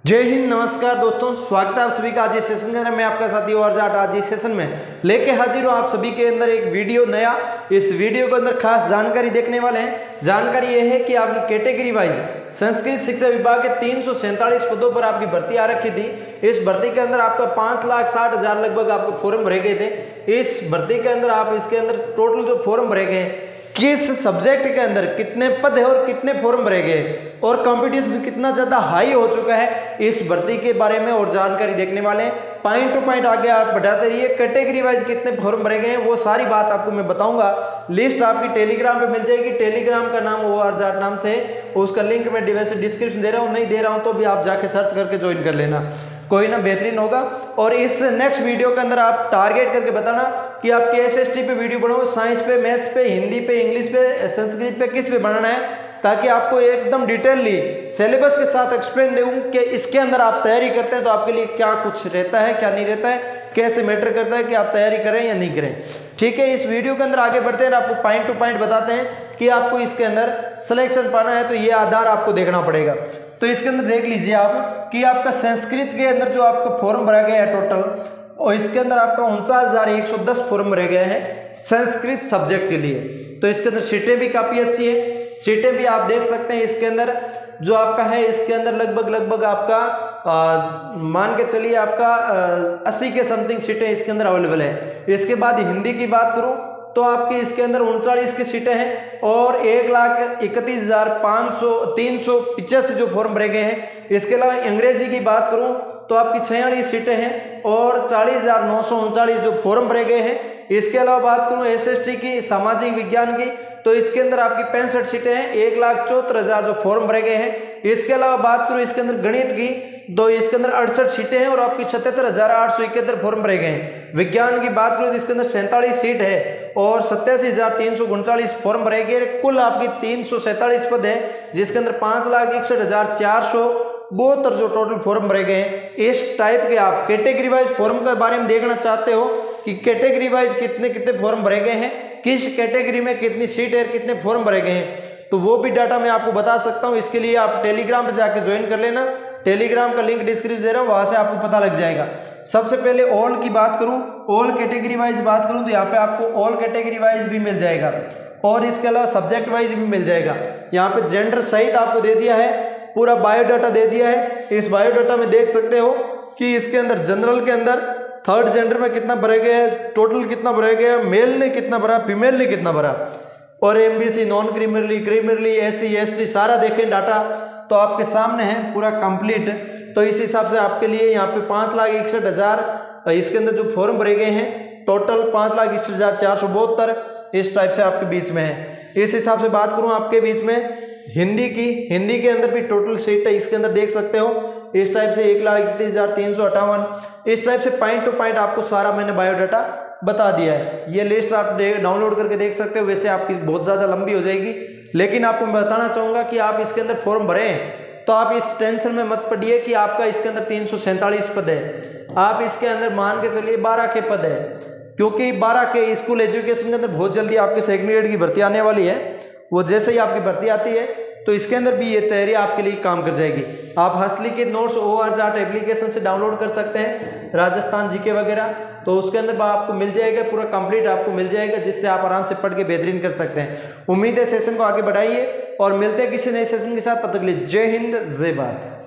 जय हिंद। नमस्कार दोस्तों, स्वागत है आप सभी का आज इस सेशन के अंदर। मैं आपका साथी और जाट आज इस सेशन में लेके हाजिर हूँ आप सभी के अंदर एक वीडियो नया। इस वीडियो के अंदर खास जानकारी देखने वाले हैं। जानकारी ये है कि आपकी कैटेगरी वाइज संस्कृत शिक्षा विभाग के 347 पदों पर आपकी भर्ती आ रखी थी। इस भर्ती के अंदर आपका 5,60,000 लगभग आपको फॉर्म भरे गए थे। इस भर्ती के अंदर आप इसके अंदर टोटल जो फॉर्म भरे गए, किस सब्जेक्ट के अंदर कितने पद है और कितने फॉर्म भरे गए और कंपटीशन कितना ज़्यादा हाई हो चुका है, इस भर्ती के बारे में और जानकारी देखने वाले हैं। पॉइंट टू पॉइंट आगे आप बढ़ाते रहिए। कैटेगरी वाइज कितने फॉर्म भरे गए हैं वो सारी बात आपको मैं बताऊंगा। लिस्ट आपकी टेलीग्राम पे मिल जाएगी। टेलीग्राम का नाम OR जाट नाम से है। उसका लिंक मैं वैसे डिस्क्रिप्शन दे रहा हूँ, नहीं दे रहा हूँ तो भी आप जाके सर्च करके ज्वाइन कर लेना, कोई ना बेहतरीन होगा। और इस नेक्स्ट वीडियो के अंदर आप टारगेट करके बताना कि आप SST पे वीडियो बनाओ, साइंस पे, मैथ्स पे, हिंदी पे, इंग्लिश पे, संस्कृत पे, किस पे बनाना है, ताकि आपको एकदम डिटेलली सिलेबस के साथ एक्सप्लेन दूं कि इसके अंदर आप तैयारी करते हैं तो आपके लिए क्या कुछ रहता है, क्या नहीं रहता है, कैसे मैटर करता है कि आप तैयारी करें या नहीं करें। ठीक है, इस वीडियो के अंदर आगे बढ़ते हैं, आपको पॉइंट टू पॉइंट बताते हैं कि आपको इसके अंदर सिलेक्शन पाना है तो ये आधार आपको देखना पड़ेगा। तो इसके अंदर देख लीजिए आप कि आपका संस्कृत के अंदर जो आपका फॉर्म भरा गया है टोटल, और इसके अंदर आपका 49,110 फॉर्म भरे गए हैं संस्कृत सब्जेक्ट के लिए। तो इसके अंदर सीटें भी काफ़ी अच्छी है। सीटें भी आप देख सकते हैं इसके अंदर जो आपका है, इसके अंदर लगभग आपका मान के चलिए आपका 80 के समथिंग सीटें इसके अंदर अवेलेबल है। इसके बाद हिंदी की बात करूं तो आपकी इसके अंदर 39 की सीटें हैं और 1,31,385 जो फॉर्म भरे गए हैं। इसके अलावा अंग्रेजी की बात करूं तो आपकी 46 सीटें हैं और 40,939 जो फॉर्म भरे गए हैं। इसके अलावा बात करूं SST की, सामाजिक विज्ञान की, तो इसके अंदर आपकी 65 सीटें हैं, 1,74,000 जो फॉर्म भरे गए हैं। इसके अलावा बात करूं इसके अंदर गणित की, तो इसके अंदर 68 सीटें हैं और आपकी 77,871 फॉर्म भरे गए हैं। विज्ञान की बात करूं तो इसके अंदर 47 सीट है और 87,339 फॉर्म भरे गए। कुल आपकी 347 पद है, जिसके अंदर 5,61,472 जो टोटल फॉर्म भरे गए हैं। इस टाइप के आप कैटेगरी वाइज फॉर्म के बारे में देखना चाहते हो कि कैटेगरी वाइज कितने कितने फॉर्म भरे गए हैं, किस कैटेगरी में कितनी सीट है, कितने फॉर्म भरे गए हैं, तो वो भी डाटा मैं आपको बता सकता हूँ। इसके लिए आप टेलीग्राम पर जाके ज्वाइन कर लेना। टेलीग्राम का लिंक डिस्क्रिप्शन दे रहा हूँ, वहाँ से आपको पता लग जाएगा। सबसे पहले ऑल की बात करूँ, ऑल कैटेगरी वाइज बात करूँ तो यहाँ पे आपको ऑल कैटेगरी वाइज भी मिल जाएगा और इसके अलावा सब्जेक्ट वाइज भी मिल जाएगा। यहाँ पे जेंडर सहित आपको दे दिया है, पूरा बायोडाटा दे दिया है। इस बायोडाटा में देख सकते हो कि इसके अंदर जनरल के अंदर थर्ड जेंडर में कितना भरे गए, टोटल कितना भरे गए, मेल ने कितना भरा, फीमेल ने कितना भरा, और MBC, non creamy layer, creamy layer, SC ST सारा देखें डाटा तो आपके सामने है पूरा कंप्लीट। तो इस हिसाब से आपके लिए यहाँ पे 5,61,000 इसके अंदर जो फॉर्म भरे गए हैं, टोटल 5,61,472 इस टाइप से आपके बीच में है। इस हिसाब से बात करूँ आपके बीच में हिंदी की, हिंदी के अंदर भी टोटल सीट है इसके अंदर देख सकते हो इस टाइप से 1,31,358। इस टाइप से पॉइंट टू पॉइंट आपको सारा मैंने बायोडाटा बता दिया है। ये लिस्ट आप डाउनलोड करके देख सकते हो। वैसे आपकी बहुत ज़्यादा लंबी हो जाएगी, लेकिन आपको मैं बताना चाहूँगा कि आप इसके अंदर फॉर्म भरें तो आप इस टेंशन में मत पड़िए कि आपका इसके अंदर 347 पद है। आप इसके अंदर मान के चलिए 12 के पद है, क्योंकि 12 के स्कूल एजुकेशन के अंदर बहुत जल्दी आपके सेकेंडरी की भर्ती आने वाली है। वो जैसे ही आपकी भर्ती आती है तो इसके अंदर भी ये तैयारी आपके लिए काम कर जाएगी। आप हंसली के नोट्स OR जाट एप्लीकेशन से डाउनलोड कर सकते हैं, राजस्थान GK वगैरह, तो उसके अंदर आपको मिल जाएगा, पूरा कंप्लीट आपको मिल जाएगा, जिससे आप आराम से पढ़ के बेहतरीन कर सकते हैं। उम्मीद है सेशन को आगे बढ़ाइए और मिलते हैं किसी नए सेशन के साथ। तब तक के लिए जय हिंद, जय भारत।